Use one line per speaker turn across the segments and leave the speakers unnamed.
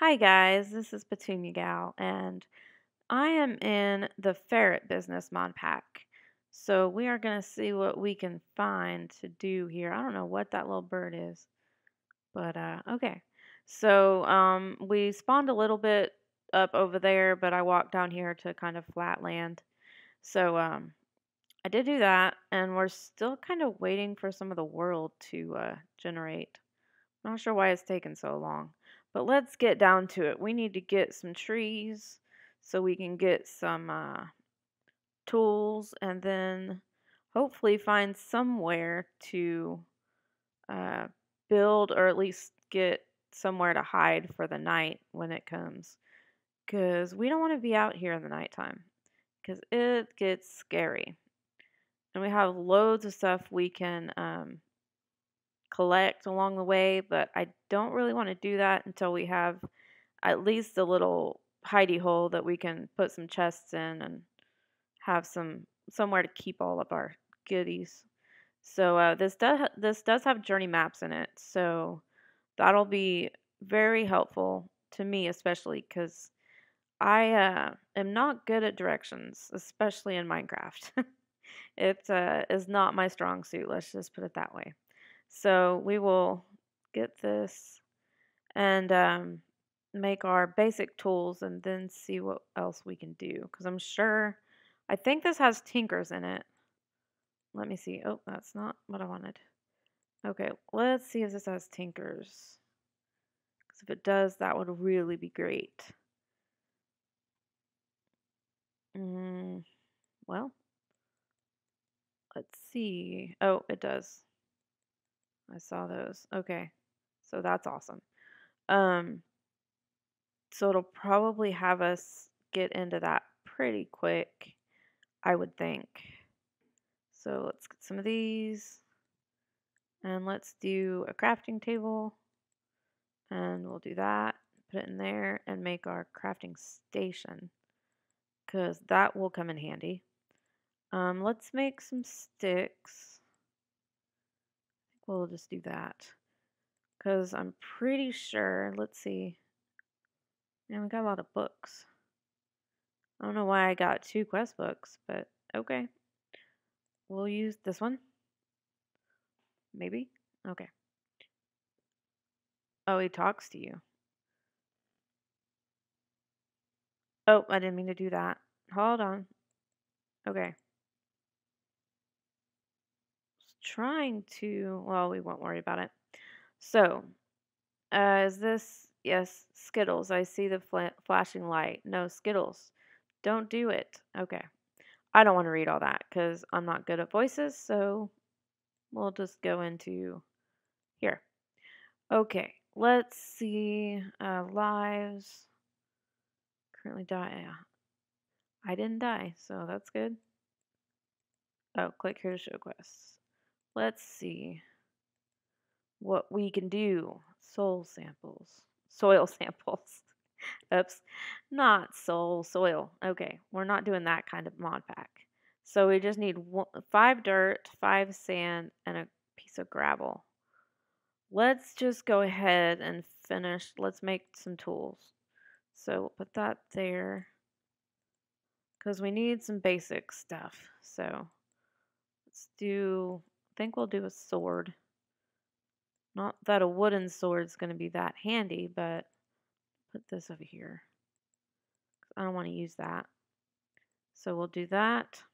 Hi guys, this is Petunia Gal, and I am in the Ferret Business mod pack. So we are going to see what we can find to do here. I don't know what that little bird is, but okay. So we spawned a little bit up over there, but I walked down here to kind of flat land. So I did do that, and we're still kind of waiting for some of the world to generate. Not sure why it's taken so long. But let's get down to it. We need to get some trees so we can get some tools and then hopefully find somewhere to uh, build or at least get somewhere to hide for the night when it comes. Because we don't want to be out here in the nighttime because it gets scary. And we have loads of stuff we can collect along the way, but I don't really want to do that until we have at least a little hidey hole that we can put some chests in and have somewhere to keep all of our goodies. So this does have journey maps in it, so that'll be very helpful to me, especially because I am not good at directions, especially in Minecraft. It is not my strong suit. Let's just put it that way. So we will get this and make our basic tools and then see what else we can do. Because I think this has tinkers in it. Let me see. Oh, that's not what I wanted. Okay, let's see if this has tinkers. Because if it does, that would really be great. Mm, well, let's see. Oh, it does. I saw those. Okay, so that's awesome. Um, so it'll probably have us get into that pretty quick, I would think. So let's get some of these and let's do a crafting table and we'll do that, put it in there and make our crafting station because that will come in handy. Let's make some sticks. I think we'll just do that because I'm pretty sure, let's see. Man, we got a lot of books. I don't know why I got 2 quest books, but okay. We'll use this one. Maybe? Okay. Oh, he talks to you. Oh, I didn't mean to do that. Hold on. Okay. Trying to, well, we won't worry about it. So, is this, yes, Skittles. I see the flashing light. No, Skittles. Don't do it. Okay. I don't want to read all that because I'm not good at voices, so we'll just go into here. Okay, let's see. Lives. Currently die. Yeah. I didn't die, so that's good. Oh, click here to show quests. Let's see what we can do. Soul samples. Soil samples. Oops. Not soil. Okay, we're not doing that kind of mod pack. So we just need 5 dirt, 5 sand, and a piece of gravel. Let's just go ahead and finish. Let's make some tools. So we'll put that there because we need some basic stuff. So let's do, I think we'll do a sword. Not that a wooden sword is going to be that handy, but put this over here. I don't want to use that. So we'll do that.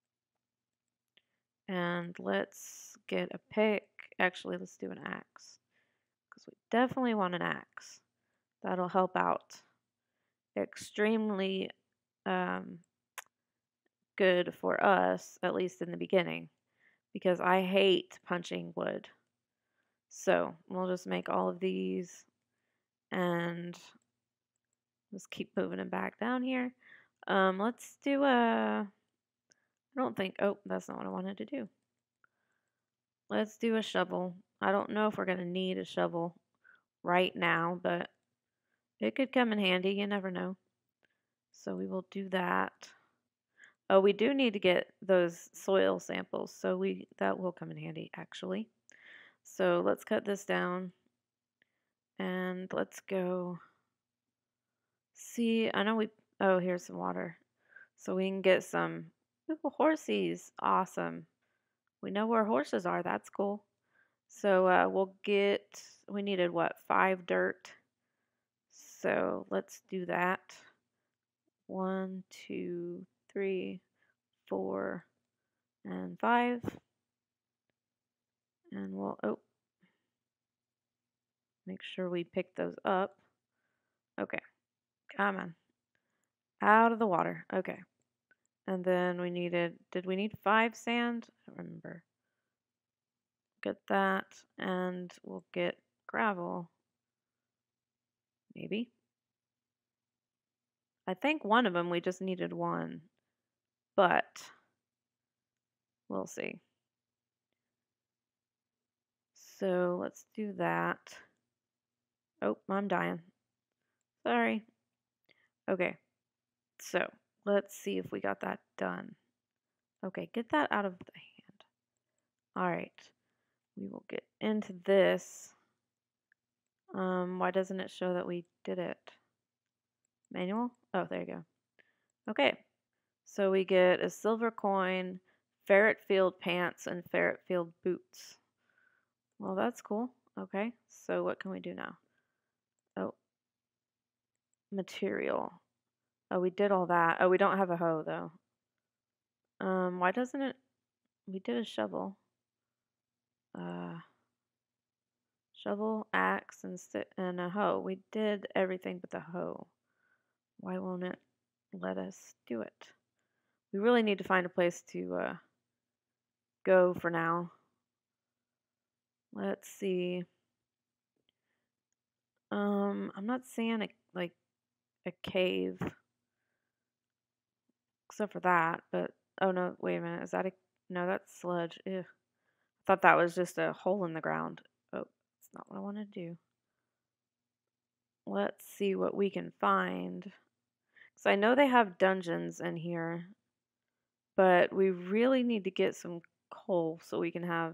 And let's get a pick. Actually, let's do an axe. Because we definitely want an axe. That'll help out extremely um, good for us, at least in the beginning. Because I hate punching wood. So we'll just make all of these. And just keep moving them back down here. Let's do a... I don't think... Oh, that's not what I wanted to do. Let's do a shovel. I don't know if we're going to need a shovel right now, but it could come in handy. You never know. So we will do that. Oh, we do need to get those soil samples, so that will come in handy actually. So let's cut this down and let's go See, I know we, oh, here's some water. So we can get some, ooh, horsies. Awesome. We know where horses are. That's cool. So we'll get, we needed what, 5 dirt. So let's do that. 1, 2, 3, 4, and 5. And we'll, oh, make sure we pick those up. Okay, come on. Out of the water. Okay. And then we needed, did we need 5 sand? I don't remember. Get that, and we'll get gravel. Maybe. I think one of them we just needed 1, but we'll see. So let's do that. Oh, I'm dying. Sorry. Okay, so let's see if we got that done. Okay, get that out of the hand. All right, we will get into this. Why doesn't it show that we did it? Manual? Oh, there you go. Okay, so we get a silver coin, ferret field pants, and ferret field boots. Well, that's cool. Okay, so what can we do now? Oh, material. Oh, we did all that. Oh, we don't have a hoe though. Why doesn't it? We did a shovel. Shovel, axe, and a hoe. We did everything but the hoe. Why won't it let us do it? We really need to find a place to go for now. Let's see. I'm not seeing a cave, except for that. But oh no, wait a minute. Is that a no? That's sludge. Ew. I thought that was just a hole in the ground. Oh, that's not what I want to do. Let's see what we can find. Because I know they have dungeons in here, but we really need to get some coal so we can have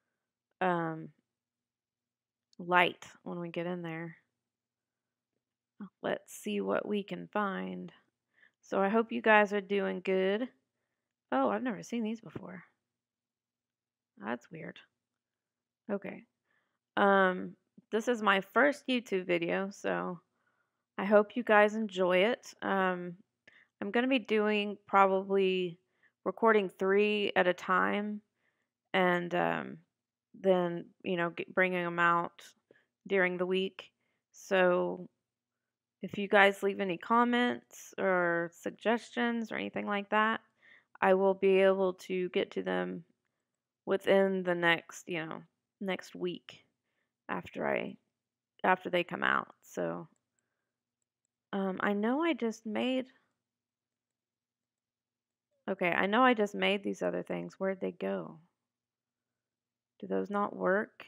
light when we get in there. Let's see what we can find. So I hope you guys are doing good. Oh, I've never seen these before. That's weird. Okay. This is my first YouTube video, so I hope you guys enjoy it. I'm going to be doing probably recording 3 at a time, and then, bringing them out during the week. So if you guys leave any comments or suggestions or anything like that, I will be able to get to them within the next week after they come out. So I know I just made these other things. Where'd they go? Do those not work?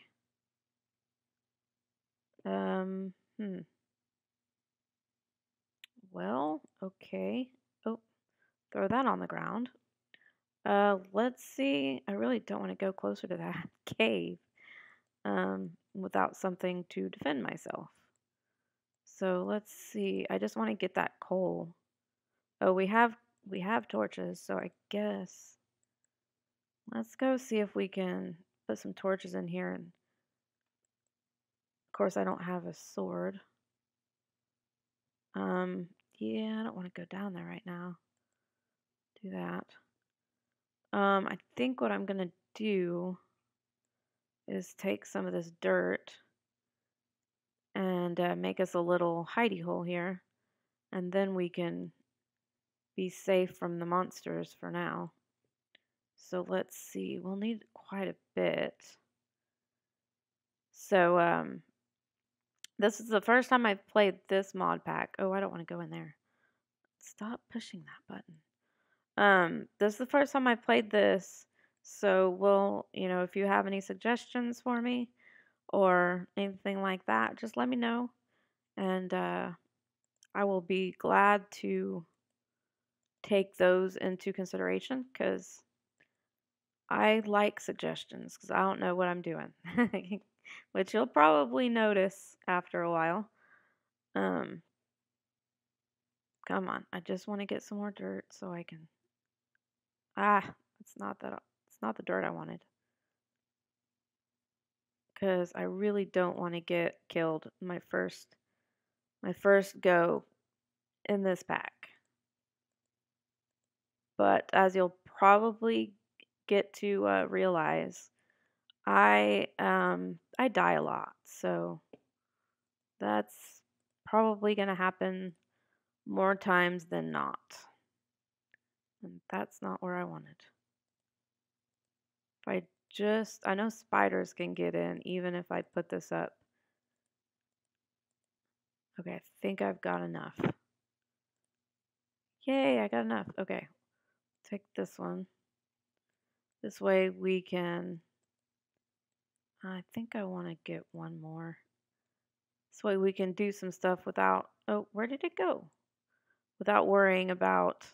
Well, okay. Oh, throw that on the ground. Let's see. I really don't want to go closer to that cave without something to defend myself. So let's see. I just want to get that coal. Oh, we have torches, so I guess let's go see if we can put some torches in here. And of course, I don't have a sword. Yeah, I don't want to go down there right now. Do that. I think what I'm gonna do is take some of this dirt and make us a little hidey hole here, and then we can be safe from the monsters for now. So let's see, we'll need quite a bit. So this is the first time I've played this mod pack. Oh, I don't want to go in there. Stop pushing that button. This is the first time I've played this, so we'll, if you have any suggestions for me or anything like that, just let me know, and I will be glad to take those into consideration, because I like suggestions, because I don't know what I'm doing, which you'll probably notice after a while. Come on. I just want to get some more dirt so I can. Ah, it's not that. It's not the dirt I wanted. Because I really don't want to get killed my first go in this pack. But as you'll probably get to realize, I die a lot, so that's probably gonna happen more times than not, and that's not where I wanted. If I know spiders can get in even if I put this up. Okay, I think I've got enough. Yay, I got enough. Okay, take this one. This way we can. I think I want to get one more. This way we can do some stuff without. Oh, where did it go? Without worrying about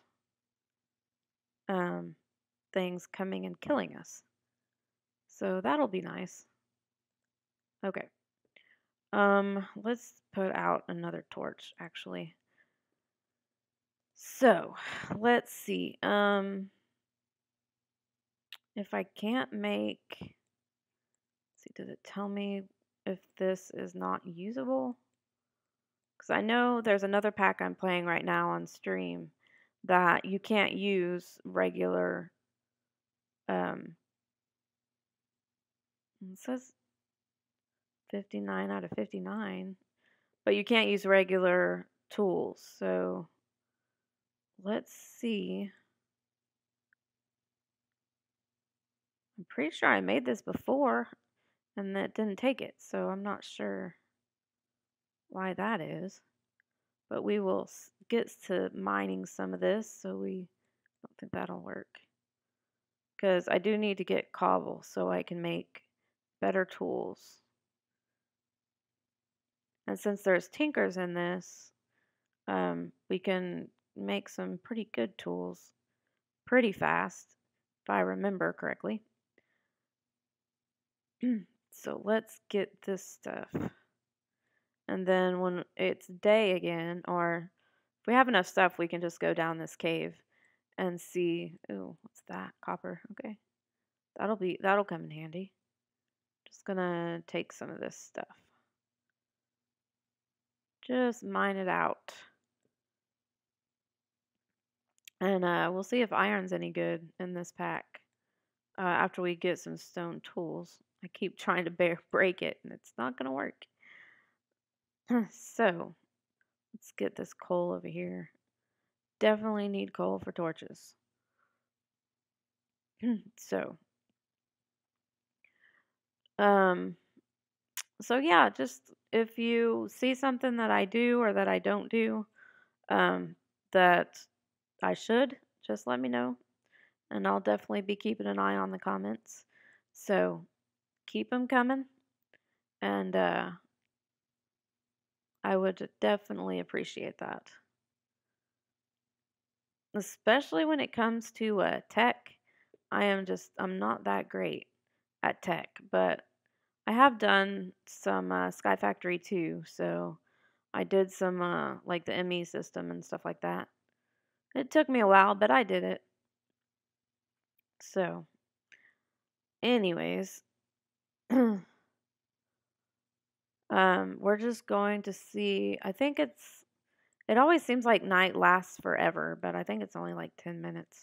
um, things coming and killing us. So that'll be nice. Okay. Let's put out another torch, actually. So, let's see. If I can't make. Let's see, does it tell me if this is not usable? Because I know there's another pack I'm playing right now on stream that you can't use regular. It says 59 out of 59, but you can't use regular tools. So let's see. I'm pretty sure I made this before and that didn't take it, so I'm not sure why that is. But we will get to mining some of this, so we don't think that'll work. Because I do need to get cobble so I can make better tools. And since there's tinkers in this, we can make some pretty good tools pretty fast, if I remember correctly. So let's get this stuff. And then when it's day again, or if we have enough stuff, we can just go down this cave and see. Ooh, what's that? Copper. Okay. That'll come in handy. Just gonna take some of this stuff. Just mine it out. And we'll see if iron's any good in this pack. After we get some stone tools. I keep trying to break it, and it's not gonna work. So, let's get this coal over here. Definitely need coal for torches. So, um, so yeah, just if you see something that I do or that I don't do, that I should, just let me know, and I'll definitely be keeping an eye on the comments. So, keep them coming, and I would definitely appreciate that. Especially when it comes to tech. I'm not that great at tech, but I have done some Sky Factory too, so I did some like the ME system and stuff like that. It took me a while, but I did it. So, anyways, we're just going to see. It always seems like night lasts forever, but I think it's only like 10 minutes.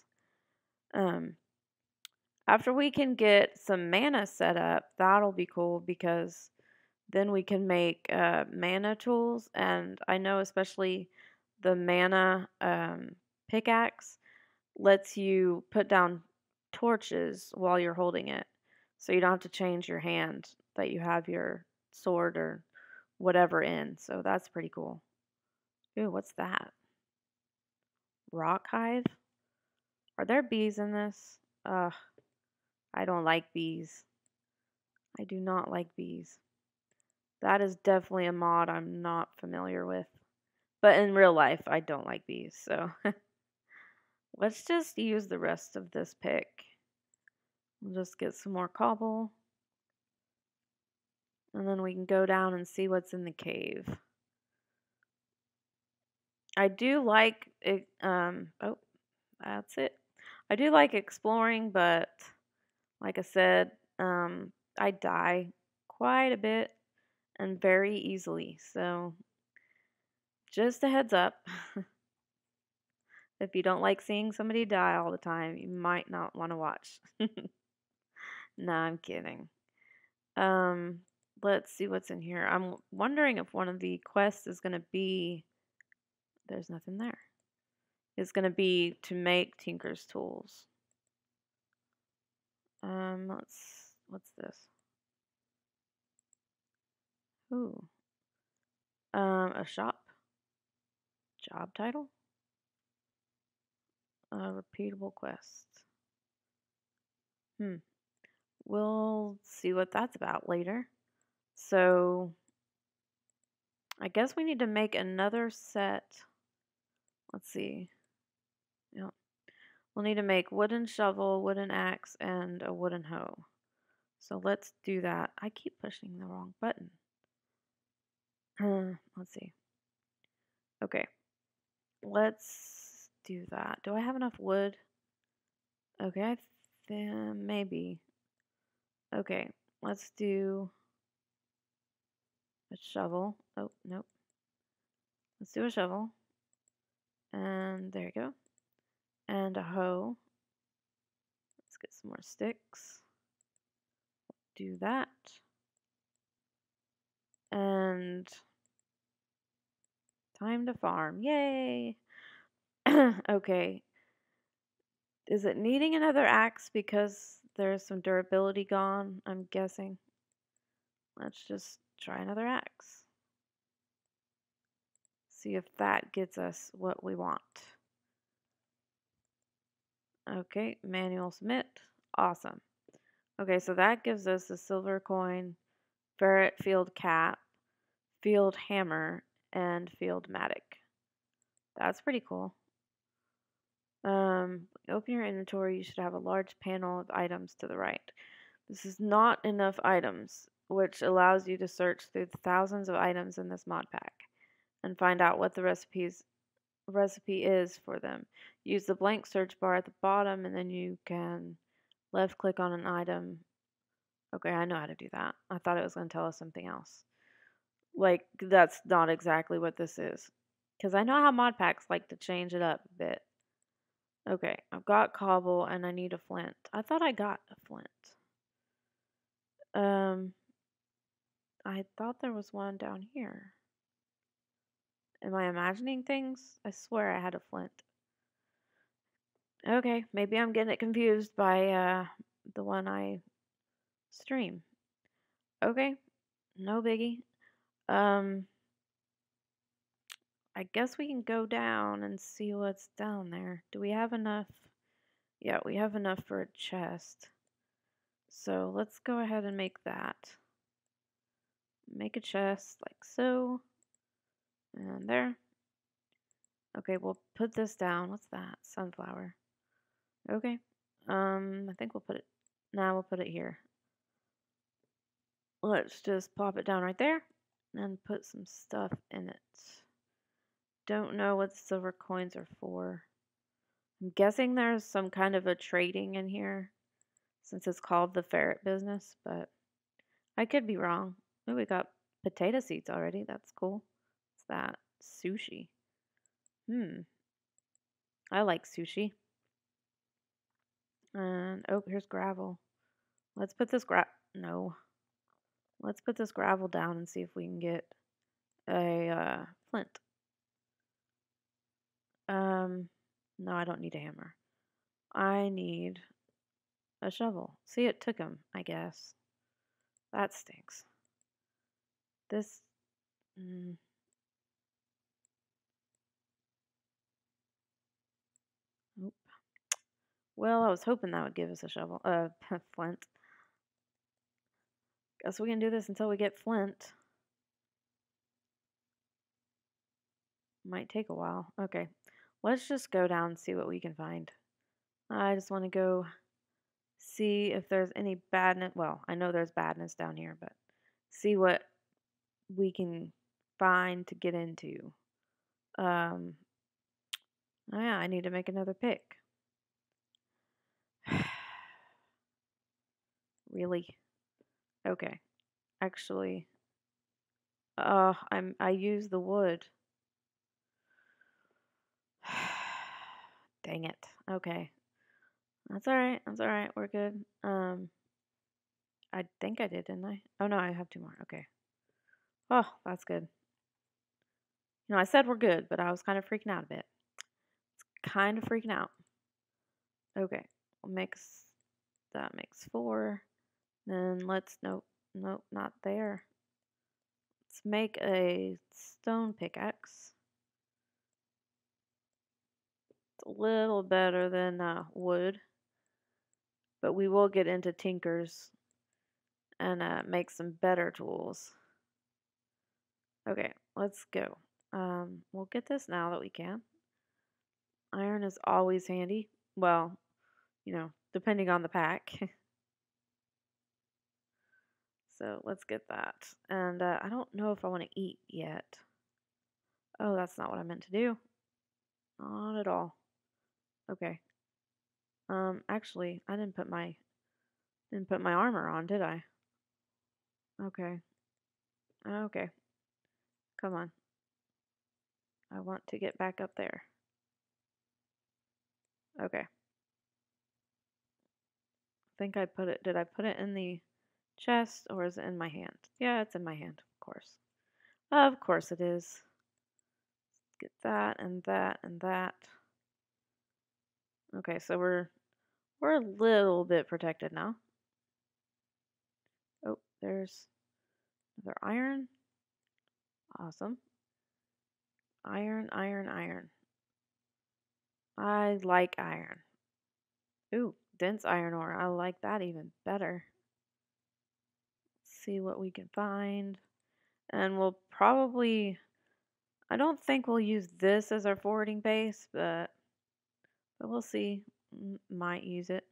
After we can get some mana set up, that'll be cool because then we can make mana tools. And I know especially the mana pickaxe lets you put down torches while you're holding it. So you don't have to change your hand that you have your sword or whatever in. So that's pretty cool. Ooh, what's that? Rock hive? Are there bees in this? Ugh, I don't like bees. I do not like bees. That is definitely a mod I'm not familiar with. But in real life, I don't like bees, so let's just use the rest of this pick. We'll just get some more cobble. And then we can go down and see what's in the cave. I do like it, oh, that's it. I do like exploring, but like I said, I die quite a bit and very easily. So just a heads up, if you don't like seeing somebody die all the time, you might not want to watch. No, I'm kidding. Um, let's see what's in here. I'm wondering if one of the quests is going to be, there's nothing there. Is going to be to make Tinker's tools. What's this? Ooh, a shop. Job title? Repeatable quest. Hmm. We'll see what that's about later. So, I guess we need to make another set. Let's see. Yeah. We'll need to make wooden shovel, wooden axe, and a wooden hoe. So let's do that. I keep pushing the wrong button. Let's see. Okay. Let's do that. Do I have enough wood? Okay, maybe. Okay, let's do a shovel. Oh, nope. Let's do a shovel. And there you go. And a hoe. Let's get some more sticks. Do that. And time to farm. Yay! Okay. Is it needing another axe because there's some durability gone? I'm guessing. Let's just try another axe. See if that gets us what we want. Okay, manual submit. Awesome. Okay, so that gives us a silver coin, ferret field cap, field hammer, and field matic. That's pretty cool. Open your inventory. You should have a large panel of items to the right. This is not enough items, which allows you to search through the thousands of items in this mod pack and find out what the recipe is for them. Use the blank search bar at the bottom, and then you can left click on an item. Okay, I know how to do that. I thought it was going to tell us something else. Like, that's not exactly what this is. Because I know how mod packs like to change it up a bit. Okay, I've got cobble and I need a flint. I thought I got a flint. Um, I thought there was one down here. Am I imagining things? I swear I had a flint. Okay, maybe I'm getting it confused by the one I stream. Okay, no biggie. Um, I guess we can go down and see what's down there. Do we have enough? Yeah, we have enough for a chest. So let's go ahead and make that. Make a chest like so. And there. Okay, we'll put this down. What's that? Sunflower. Okay. I think we'll put it. Now we'll put it here. Let's just pop it down right there and put some stuff in it. Don't know what the silver coins are for. I'm guessing there's some kind of a trading in here since it's called the Ferret Business, but I could be wrong. Oh, we got potato seeds already. That's cool. What's that? Sushi. I like sushi. And oh, here's gravel. Let's put this no. Let's put this gravel down and see if we can get a flint. No, I don't need a hammer. I need a shovel. See, it took him, I guess. That stinks. This. Oop. Well, I was hoping that would give us a shovel. Flint. Guess we can do this until we get flint. Might take a while. Okay. Let's just go down and see what we can find. I just want to go see if there's any badness. Well, I know there's badness down here, but see what we can find to get into. Oh yeah, I need to make another pick. Really? Okay. Actually, I use the wood. Dang it. Okay. That's all right. That's all right. We're good. I think I did, didn't I? Oh no, I have two more. Okay. Oh, that's good. I said we're good, but I was kind of freaking out a bit. Kind of freaking out. Okay. Mix that makes four. Then let's nope, not there. Let's make a stone pickaxe. It's a little better than wood, but we will get into tinkers and make some better tools. Okay, let's go. We'll get this now that we can. Iron is always handy. Well, depending on the pack. So let's get that. And I don't know if I want to eat yet. Oh, that's not what I meant to do. Not at all. Okay. Actually, I didn't put my armor on, did I? Okay. Okay. Come on. I want to get back up there. Okay. I think I put it. Did I put it in the chest or is it in my hand? Yeah, it's in my hand, of course. Of course it is. Get that and that and that. Okay, so we're a little bit protected now. Oh, there's another iron. Awesome. Iron, iron, iron. I like iron. Ooh, dense iron ore. I like that even better. See what we can find. And I don't think we'll use this as our forwarding base, but we'll see. Might use it.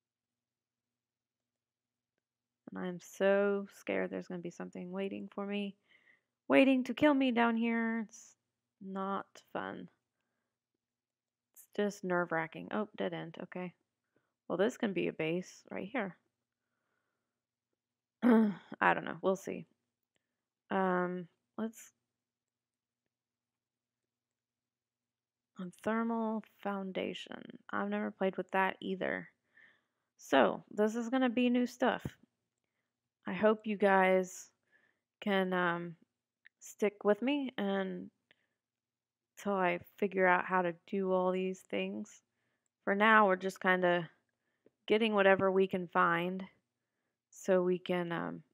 And I'm so scared there's going to be something waiting for me, waiting to kill me down here. It's not fun. It's just nerve-wracking. Oh, dead end. Okay. Well, this can be a base right here. I don't know. We'll see. Let's on thermal foundation. I've never played with that either. So this is gonna be new stuff. I hope you guys can stick with me and till I figure out how to do all these things. For now, we're just kind of getting whatever we can find so we can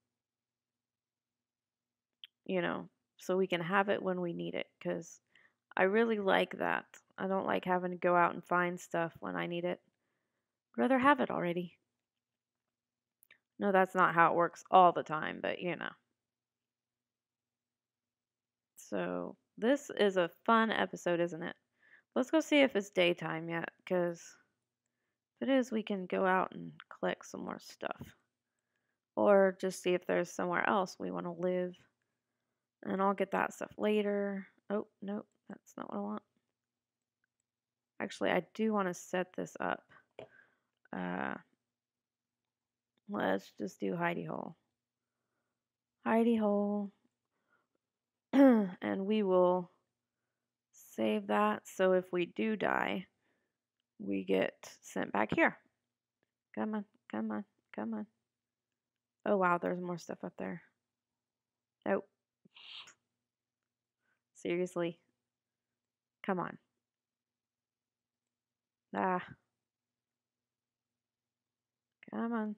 you know, so we can have it when we need it because I really like that. I don't like having to go out and find stuff when I need it. I'd rather have it already. No, that's not how it works all the time, but So, this is a fun episode, isn't it? Let's go see if it's daytime yet, because if it is, we can go out and collect some more stuff. Or just see if there's somewhere else we want to live. And I'll get that stuff later. Oh, nope, that's not what I want. Actually, I do want to set this up. Let's just do hidey hole. Hidey hole. And we will save that so if we do die, we get sent back here. Come on, come on, come on. Oh wow, there's more stuff up there. Oh. Seriously. Come on. Ah. Come on.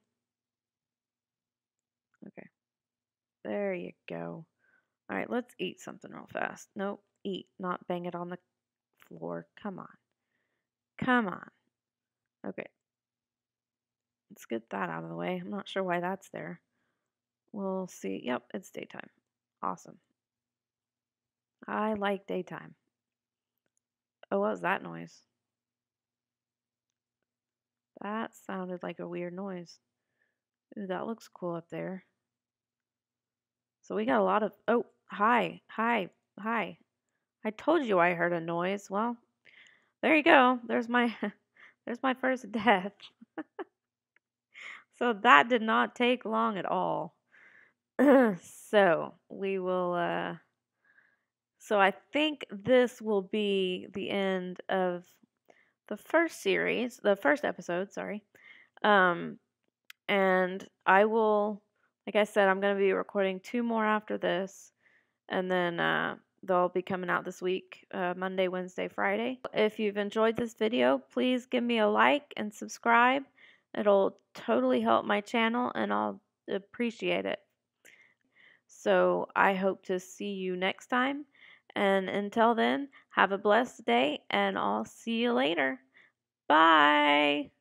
Okay. There you go. Alright, let's eat something real fast. Nope. Eat, not bang it on the floor. Come on. Come on. Okay. Let's get that out of the way. I'm not sure why that's there. We'll see. Yep, it's daytime. Awesome. I like daytime. Oh, what was that noise? That sounded like a weird noise. Ooh, that looks cool up there. So we got a lot of... Oh, hi. Hi. Hi. I told you I heard a noise. Well, there you go. There's my there's my first death. So that did not take long at all. So we will so I think this will be the end of the first series, the first episode, sorry. Um and I will, like I said, I'm going to be recording 2 more after this, and then they'll be coming out this week, Monday, Wednesday, Friday. If you've enjoyed this video, please give me a like and subscribe. It'll totally help my channel, and I'll appreciate it. So I hope to see you next time. And until then, have a blessed day, and I'll see you later. Bye.